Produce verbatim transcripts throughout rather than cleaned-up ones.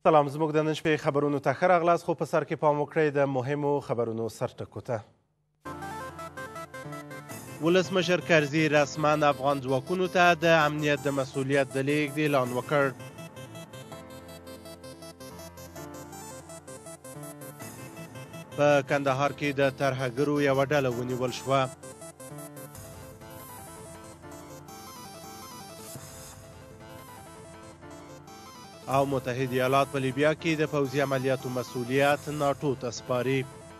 سلام، زموږ د نن شپې خبرونو ته ښه راغلاست، خو په سر کې پام وکړئ د مهمو خبرونو سرټکو ته. ولسمشر کرزي رسما افغان ځواکونو ته د امنیت د مسؤلیت د لیږد اعلان وکړ. په کندهار کې د ترهګرو یوه ډله ونیول شوه. او متحد ایالات په لیبیا کې د پوځي عملیاتو مسؤلیت ناټو ته سپاري.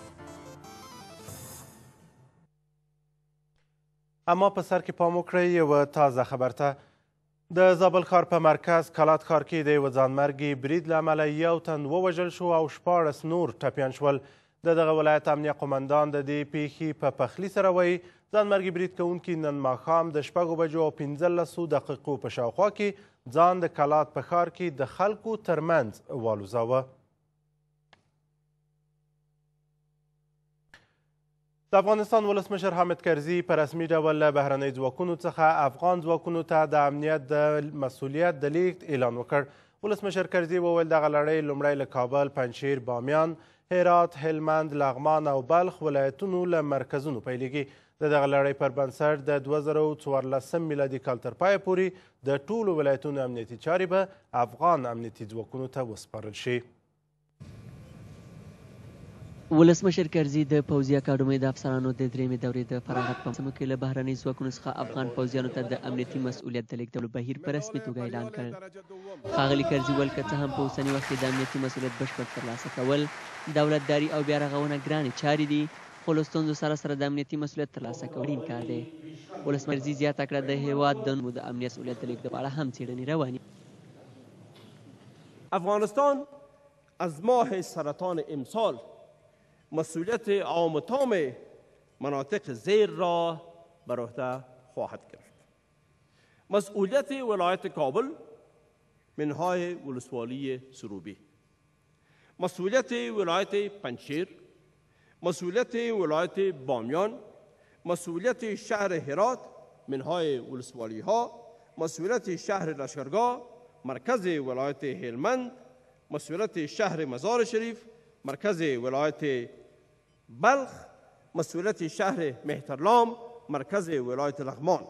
اما په سر کې پام وکړئ یوه تازه خبر ته. د زابل ښار په مرکز کلات ښار کې د یوه ځانمرګي برید له امله یو تن ووژل شو او شپاړس نور ټپیان شول. د دغه ولایت امنیه قمندان د دې پیښې په پخلي سره وایي ځانمرګي برید کوونکي نن ماښام د شپږو بجو او پنځلسو دقیقو په شاوخوا کې ځان د کلات په ښار کې د خلکو ترمنځ والوځاوه. د افغانستان ولسمشر حامد کرزي په رسمي ډول له بهرنۍ ځواکونو څخه افغان ځواکونو ته د امنیت د مسؤلیت د لیږد اعلان وکړ. ولسمشر کرزي وویل دغه لړۍ لومړی له کابل، پنجشیر، بامیان، هرات، هلمند، لغمان او بلخ ولایتونو له مرکزونو پیلېږي. د دغه لړۍ پر بنسټ د دوه زره څوارلسم میلادي کال تر پایه پورې د ټولو ولایتونو امنیتي چارې به افغان امنیتي ځواکونو ته وسپارل شي. ولسمشر کرزي د پوځي اکاډمۍ د افسرانو د درېیمې دورې د فراغت په موسم کې له بهرنۍ ځواکونو څخه افغان پوځیانو ته د امنیتي مسؤلیت د لیږدولو بهیر په رسمي توګه اعلان کړ. ښاغلي کرزي وویل که څه هم په اوسني وخت کې د امنیتي مسؤلیت بشپړ ترلاسه کول دولتداري او بیا رغونه ګرانې چارې دي، خو له ستونزو سره سره د امنیتي مسؤلیت ترلاسه کول اړین کار دی. ولسمشر کرزي زیاته کړه د هېواد د نومو د امنیت مسؤلیت د لیږد په اړه هم څېړنې روانې. افغانستان از ماه سرطان امسال مسئولیت عام تام مناطق زیر را بر عهده خواهد گرفت. مسئولیت ولایت کابل منهای ولسوالی سروبی، مسئولیت ولایت پنجشیر، مسئولیت ولایت بامیان، مسئولیت شهر هرات منهای ولسوالی ها، مسئولیت شهر لشکرگاه، مرکز ولایت هلمند، مسئولیت شهر مزار شریف، مرکز ولایت بلخ، مسئولیت شهر مهترلام، مرکز ولایت لغمان.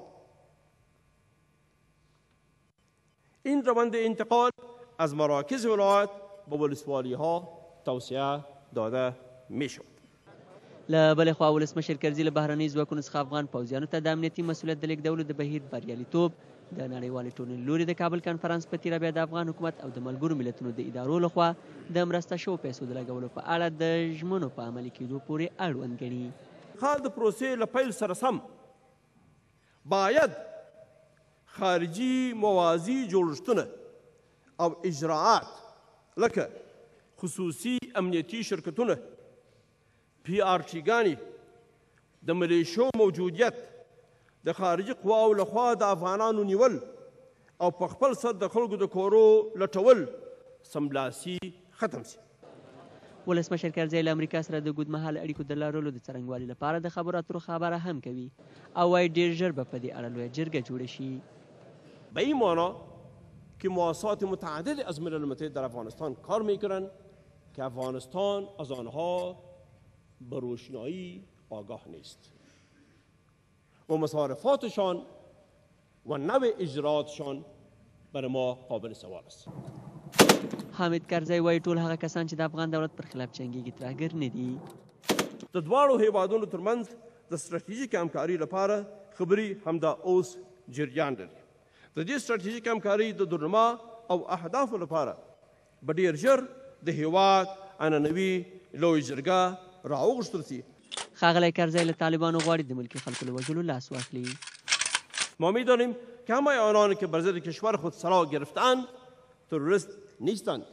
این روند انتقال از مراکز ولایت به ولسوالی ها توسعه داده می شود. له بلې خوا ولسمشر کرزي له بهرنۍ ځواکونو څخه افغان پوځیانو ته د امنیتي مسؤلیت د لیږدولو د بهیر بریالیتوب د نړیوالې ټولنې لوري د کابل کنفرانس په تیره بیا د افغان حکومت او د ملګرو ملتونو د ادارو لخوا د مرسته شوو پیسو د لګولو په اړه د ژمنو په عملي کېدو پورې اړوند ګڼي. خال د پروسې له پیل سره سم باید خارجي موازي جوړښتونه او اجراعات لکه خصوصي امنیتي شرکتونه، پی آر ټیګانې، د ملیشو موجودیت، د خارجي قواو لخوا د افغانانو نیول او په خپل سر د خلکو د کورو لټول سملاسي ختم شي. ولسمشر کرزي له امریکا سره د اوږدمهاله اړیکو د لرلو د څرنګوالي لپاره د خبرو اترو خبره هم کوي او وايي ډېر ژر به په دې اړه لویه جرګه جوړه شي. به این معنا که مؤسسات متعدد از ملل متحد در افغانستان کار میکنند که افغانستان از آنها به روشنایی آگاه نیست و مصارفاتشان و نوع اجراتشان برای ما قابل سوال است. حامد کرزي وایي ټول هغه کسان چې د افغان دولت پر خلاف جنګېږي ترهګر نه دي. د دواړو هیوادونو ترمنځ د ستراتیژیک همکارۍ لپاره خبرې همدا اوس جریان لري. د دې ستراتیژیک همکارۍ د درنما او اهدافو لپاره به ډېر ژر د هیواد عنعنوي لویه جرګه راوغوښتل شي. ښاغلی کرزي له طالبانو غواړي د ملکي خلکو له وژلو لاس واخلي. ما میدانیم که همه آنانی که بر ضد کشور خود سلاح گرفتند تروریست نیستند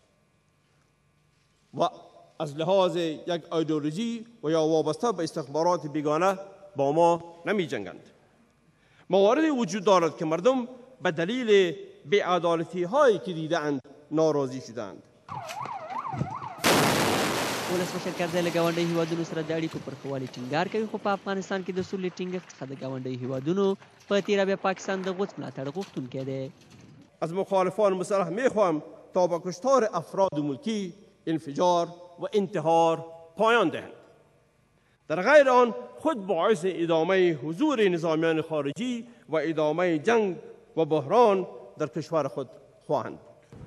و از لحاظ یک ایدئولوژی و یا وابسته به استخبارات بیگانه با ما نمی جنگند. مواردی وجود دارد که مردم به دلیل بی‌عدالتی هایی که دیدند ناراضی شدند. ولسمشر کرزي له ګاونډیو هیوادونو سره د اړیکو پر ښه والي ټینګار کوي، خو په افغانستان کې د سولې ټینګښت څخه د ګاونډیو هیوادونو په تیره بیا پاکستان د غوڅ ملاتړ غوښتونکی دی. از مخالفان مسلح میخواهم تا با کشتار افراد ملکی انفجار و انتحار پایان دهند. در غیر آن خود باعث ادامه حضور نظامیان خارجی و ادامه جنگ و بحران در کشور خود خواهند.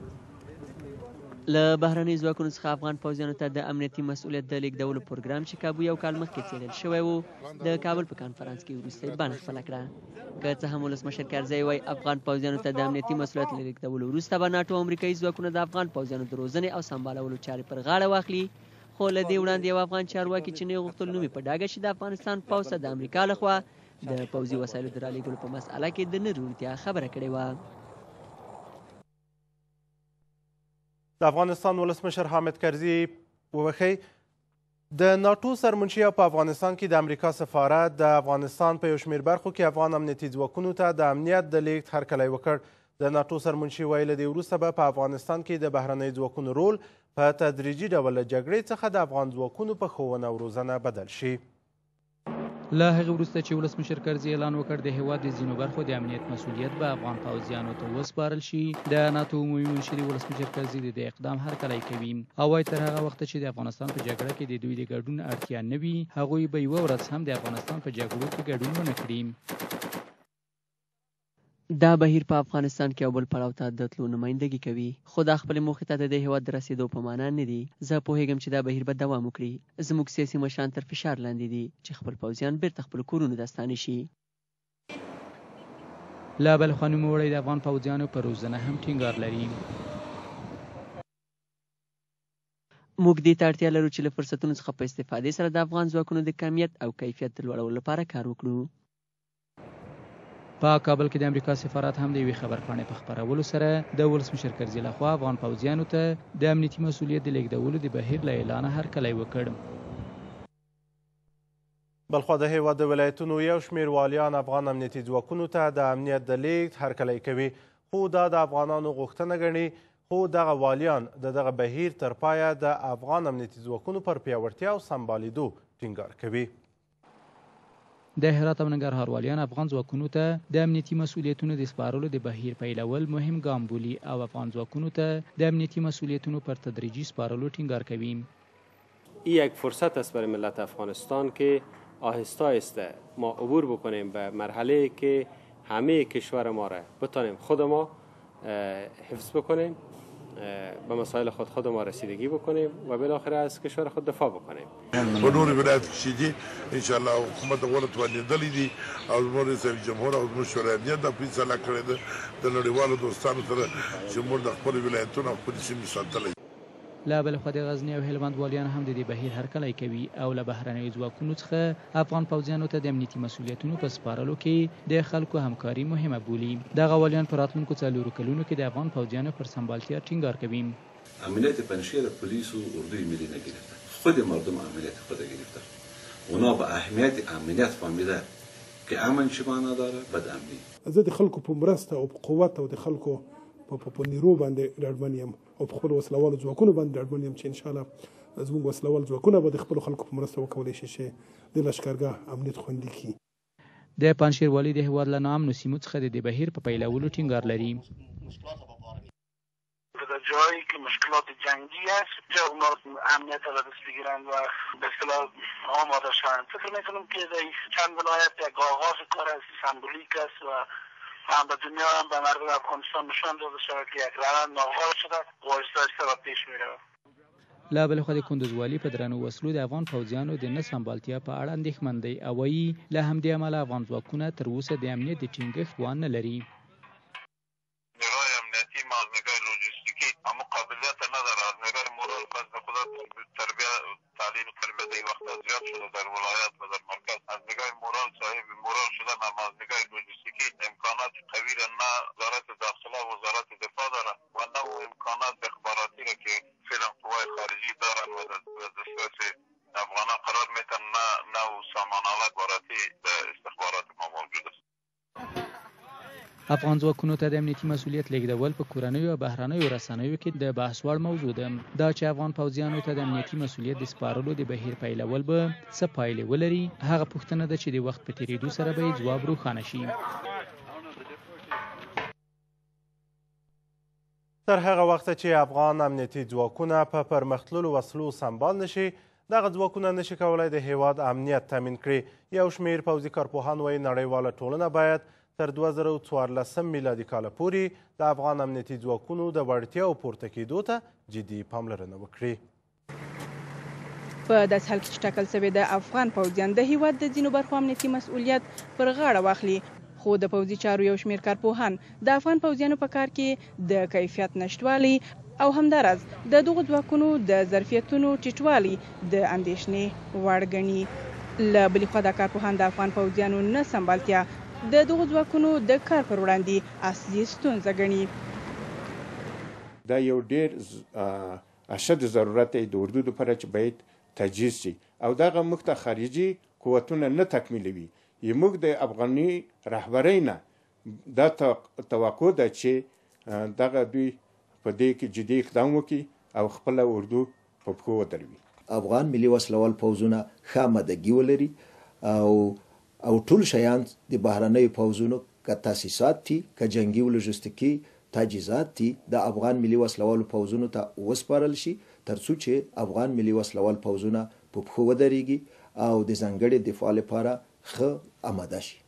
له بهرنۍ ځواکونو څخه افغان پوځیانو ته د امنیتي مسؤلیت د لیږدولو پروګرام چې کابو یو کال مخکې څېړل شوی و د کابل په کانفرانس کې وروستۍ بڼه خپله کړه. که څه هم ولسمشر کرزی وایي افغان پوځیانو ته د امنیتي مسؤلیت له لیږدولو وروسته به ناټو امریکایي ځواکونه د افغان پوځیانو د روزنې او سمبالولو چارې پر غاړه واخلي، خو له دې وړاندې یو افغان چارواکي چې نه غوښتل نوم یې په ډاګه شي د افغانستان پوځ ته د امریکا لخوا د پوځي وسایلو د رالیږلو په مسأله کې د نه روڼتیا خبره کړې وه. د افغانستان ولسمشر حامد کرزي ووښی د ناټو سرمنشي په افغانستان کې د امریکا سفارت د افغانستان په یو شمېر برخو کې افغان امنیتي ځواکونو ته د امنیت د لیږد هرکلی وکړ. د ناټو سرمنشي وایي له دې وروسته به په افغانستان کې د بهرنۍ ځواکونو رول په تدریجي ډول له جګړې څخه د افغان ځواکونو په ښوونه او روزنه بدل شي. له هغې وروسته چې ولسمشر کرزي اعلان وکړ د هېواد د ځینو برخو د امنیت مسؤلیت به افغان پوځیانو ته وسپارل شي، د ناټو عمومي منشي ولسمشر کرزي د دې اقدام هرکلی کوي او وایي تر هغه وخته چې د افغانستان په جګړه کې د دوی د ګډون اړتیا نه وي هغوی به یوه ورځ هم د افغانستان په جګړو کې ګډون ونه کړي. دا بهیر په افغانستان کې یو بل پړاو ته د تلو نمایندګي کوي، خو دا خپلې موخې ته د دې هېواد د رسېدو په معنا نه دي. زه پوهېږم چې دا بهیر به دوام وکړي. زموږ سیاسي مشران تر فشار لاندې دي چې خپل پوځیان بیرته خپلو کورونو ته ستانه شي. له بل خوا نوموړی د افغان پوځیانو په روزنه هم ټینګار لري. موږ دې ته اړتیا لرو چې له فرصتونو څخه په استفادې سره د افغان ځواکونو د کمیت او کیفیت د لوړولو لپاره کار وکړو. په کابل کې د امریکا سفارت هم د یوې خبرپاڼې په خپرولو سره د ولسمشر کرزي لخوا افغان پوځیانو ته د امنیتي مسؤلیت د لیږدولو د بهیر له اعلانه هرکلی وکړ. بلخوا د هېواد د ولایتونو یو شمېر والیان افغان امنیتي ځواکونو ته د امنیت د لیږد هرکلی کوي، خو دا د افغانانو غوښتنه ګڼي. خو دغه والیان د دغه بهیر تر پایه د افغان امنیتي ځواکونو پر پیاوړتیا او سمبالیدو ټینګار کوي. د هرات او ننګرهار والیان افغان ځواکونو ته د امنیتي مسؤلیتونو د سپارلو د بهیر پیلول مهم ګام بولي او افغان ځواکونو ته د امنیتي مسؤلیتونو پر تدریجی سپارلو ټینګار کوي. این یک فرصت است برای ملت افغانستان که آهسته آهسته ما عبور بکنیم به مرحله که همه کشور ما را بتانیم خود ما حفظ بکنیم، به مسائل خود خود ما رسیدگی بکنیم و بالاخره از کشور خود دفاع بکنیم. په نورو ولایتو کې دي انشاءالله حکومت غوره توانېدلی دي او زموږ رئیس جمهور او زموږ شورای امنیت دا فیصله کړې ده د نړیوالو دوستانو سره چې موږ د خپلو ولایتونو او خپلې سیمې ساتلی. له بل خوا د غزني او هلمند والیان هم د دې بهیر هرکلی کوي او له بهرنیو ځواکونو څخه افغان پوځیانو ته د امنیتي مسؤلیتونو په سپارلو کې د خلکو همکاري مهمه بولي. دغه والیان په راتلونکو څلورو کلونو کې د افغان پوځیانو پر سمبالتیا ټینګار کوي. امنیت پنشیر پلیس و اردوی ملی نگرفته، خود مردم امنیت خود گرفته. اونا به اهمیت امنیت فهمیده که امن چه معنا داره، بد امنی. زه د خلکو په مرسته او په قوت او د خلکو په نیرو باندې ډاډمن یم او په خپلو وسلوالو ځواکونو باندې ډاډمن یم چې انشاءالله زموږ وسلوال ځواکونه به د خپلو خلکو په مرسته وکولی شي چې د لښکرګاه امنیت خوندي کړي. د پنجشیر والي د هېواد له ناامنو سیمو څخه د دې بهیر په پیلولو ټینګار لري. در جایی که مشکلات جنگی است جا اونا امنیت را دست بگیرن و به اصطلاح آماده شوند. فکر میکنم که در چند ولایت یک آغاز کار است، سمبولیک است و هم به دنیا هم به مردم افغانستان نشان داده شود که یک روند آغاز شده و آهسته آهسته را پیش میره. له بل خوا د کندوز والي په درنو وسلو د افغان پوځیانو د نه سمبالتیا په اړه اندېښمن دی او وایي له همدې امله افغان ځواکونه تر اوسه د امنیت د ټینګښت توان نه لري. نیروی امنیتی مازنگاه لوجستیکی اما قابلیت نداره. از نگاه مورال بس به خدا تربیه تعلیم و تربیه در وقت زیاد شده در ولایت و در مرکز. از نگاه مورال صاحب مورال شدن، اما از نگاه لوجستیکی امکانات قوی را نه وزارت داخله و وزارت دفاع داره و نه امکانات اخباراتی را که فعلا قوای خارجی دارن و دسترس افغانان قرار میتن، نه نه سامانه اخباراتی در استخبارات ما موجود است. افغان ځواکونو ته د امنیتي مسؤلیت لیږدول په کورنیو او بهرنیو رسنیو کې د بحث وړ موضوع ده. دا چې افغان پوځیانو ته د امنیتي مسؤلیت د سپارلو د بهیر پیلول به څه پایلې ولري، هغه پوښتنه ده چې د وخت په تېرېدو سره به یې ځواب روښانه شي. تر هغه وخته چې افغان امنیتي ځواکونه په پرمختللو وسلو سمبال نشي دغه ځواکونه نشي کولی د هیواد امنیت تامین کړي. یو شمیر پوځي کارپوهان وایي نړیواله ټولنه باید تر دوه زره څوارلسم میلادي کاله پورې د افغان امنیتي ځواکونو د وړتیاو پورته کېدو ته جدي پاملرنه وکړي. په داسې حال کې چې ټاکل شوې د افغان پوځیان د هیواد د ځینو برخو امنیتي مسؤلیت پر غاړه واخلي، خو د پوځي چارو یو شمیر کارپوهان د افغان پوځیانو په کار کې د کیفیت نشتوالي او همداراز د دغو ځواکونو د ظرفیتونو ټیټوالي د اندېښنې وړ ګڼي. له بلې خوا دا کارپوهان د افغان پوځیانو نه سمبالتیا د دغو ځواکونو د کار پر وړاندې اصلي ستونزه ګڼي. دا یو ډېر اشد ضرورت دی د اردو لپاره چې باید تجهیز شي او دغه موږ ته خارجي قوتونه نه تکمیلوي. موږ د افغاني رهبرۍ نه دا توقع ده چې دغه دوی په دې کې جدي اقدام وکړي او خپله اردو په پښو ودروي. افغان ملي وسلوال پوځونه ښه آمادګي ولري او او ټول شیان د بهرنیو پوځونو که تاسیسات دي که جنګي و لوژستیکي تجهیزات دي د افغان ملي وسلوالو پوځونو ته وسپارل شي تر څو چې افغان ملي وسلوال پوځونه په پښو ودرېږي او د ځانګړي دفاع لپاره ښه آماده شي.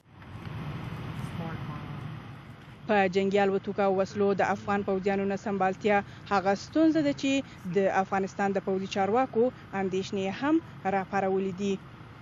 په جنګي الوتکو او وسلو د افغان پوځیانو نه سمبالتیا هغه ستونزه ده چې د افغانستان د پوځي چارواکو اندېښنې هم راپارولې دي.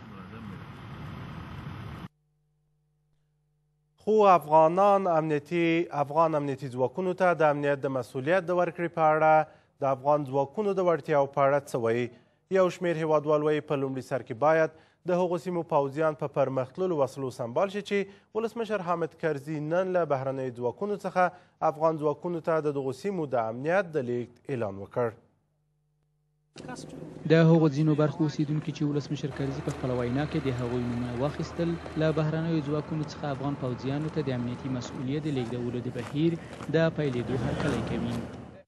خو افغانان امنیتي افغان امنیتي ځواکونو ته د امنیت د مسؤلیت د ورکړې په اړه د افغان ځواکونو د وړتیاو په اړه څه وایي. یو شمیر هیوادوال وایي په لومړي سر کې باید د هغو سیمو پوځیان په پرمختللو وسلو سمبال شي چې ولسمشر حامد کرزي نن له بهرنیو ځواکونو څخه افغان ځواکونو ته د دغو سیمو د امنیت د لیږد اعلان وکړ. د هغو ځینو برخو اوسیدونکي چې ولسمشر کرزي په خپله وینا کې د هغوی نومونه واخیستل له بهرنیو ځواکونو څخه افغان پوځیانو ته د امنیتي مسؤلیت د لیږدولو د بهیر د پیلېدو هرکلی کوي.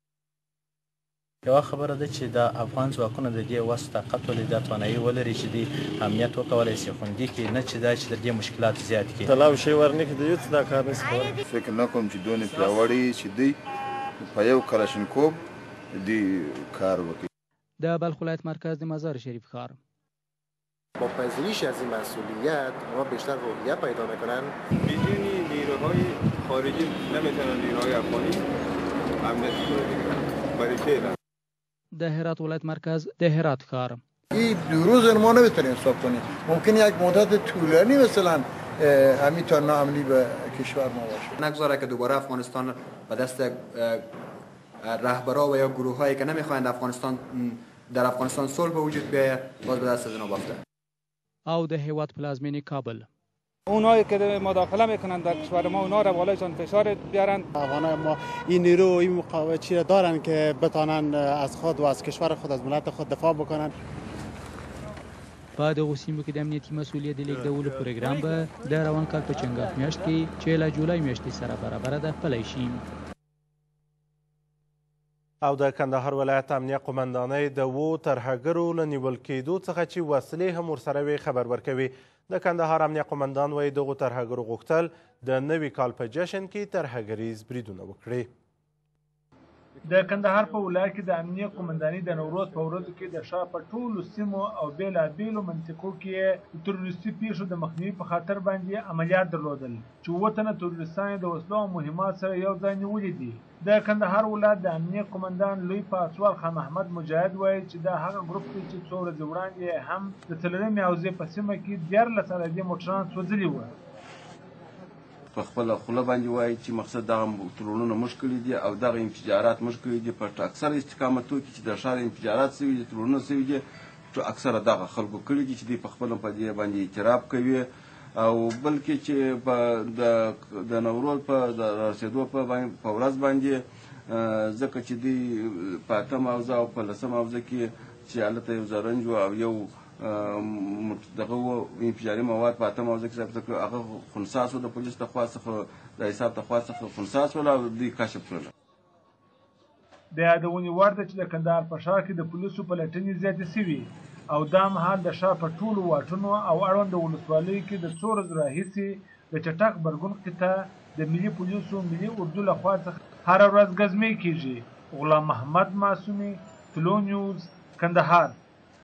یوه خبره ده چې د افغان ځواکونه د دې وس طاقت ولري دا توانایي ولري چې د امنیت وکولی شي خوندي کړي نه چې دا چې د دې مشکلات زیات کړي. تلاو شی ورنکړي د یوت دا کار نشي کولی. فکر نه کوم چې دونه پیاوړي چې دوی په یو کلاشینکوف دې کار وکړي. د بلخ ولایت مرکز د مزار شریف ښار با پذیریش از این مسئولیت ما بیشتر روحیه پیدا میکنن. بدون نیروهای خارجی نمیتونن نیروهای افغانی امنیتی رو بگیرن برای فعلا. د هرات ولایت مرکز د هرات ښار این دو روز ما نمیتونیم حساب کنیم، ممکن یک مدت طولانی مثلا همین تا ناامنی به کشور ما باشه. نگذاره که دوباره افغانستان به دست رهبرا و یا گروه هایی که نمیخواهند افغانستان در افغانستان صلح به وجود بیاید باز به دست از اینا بافته. او د هیواد پلازمینی کابل اونایی که مداخله میکنند در کشور ما اونا را بالایشان فشار بیارن. افغانای ما این نیرو این مقاومتی را دارن که بتانن از خود و از کشور خود از ملت خود دفاع بکنن. په دغو سیمو کې د امنیتي مسؤلیت د لیږدولو پروګرام به د روان کال په چنګاښ میاشت کې چې له جولای میاشتې سره برابره ده پلی شي. او د کندهار ولایت امنیه قومندانۍ د اوو ترهګرو له نیول کېدو څخه چې وسلې هم ورسره وي خبر ورکوي. د کندهار امنیه قومندان وایي دغو ترهګرو غوښتل د نوي کال په جشن کې ترهګریز بریدونه وکړي. د کندهار په ولایت کې د امنیه قومندانۍ د نوروز په ورځو کې د ښار په ټولو سیمو او بېلابېلو منطقو کې د تروریستي پیښو د مخنیوي په خاطر باندې عملیات درلودل چې اووه تنه تروریستان د وسلو او مهمات سره یو ځای نیولي دي. د کندهار ولایت د امنیه قومندان لوی پاسوال خان محمد مجاهد وایي چې دا هغه ګروپ دی چې څو ورځې وړاندې هم د څلورمې حوزې په سیمه کې دیارلس عددي موټران سوځلي وو. په خپله خوله باندې وایي چې مقصد دغه ترورونه موږ کړي دي او دغه انفجارات موږ کړي دي په اکثره استقامتو کې چې د ښار انفجارات سوي دي ترورونه سوي دي اکثره دغه خلکو کړي دي چې دوی په خپله په دې باندې اعتراف کوي او بلکې چې په د نوروز په رسېدو په ورځ باندې ځکه چې دوی په اتم حوزه او په لسم حوزه کې چې هلته یو زرنج او یو دغه انفجاري مواد په اتم حوزه کې ثبت کړو هغه خنثی شو د پولیس د خوا څخه د حساب د خوا څخه خنثی شول او دوی کشف کړل. د یادونې وړ ده چې د کندهار په ښار کې د پولیسو پلټنې زیاتې سوي او دا مهال د ښار په ټولو واټونو او اړونده ولسوالیو کې د څو ورځو راهیسې د چټک غبرګون قطعه د ملي پولیسو ملي اردو لخوا څخه هره ورځ ګزمې کیږي. غلام محمد معصومي، طلوع نیوز، کندهار.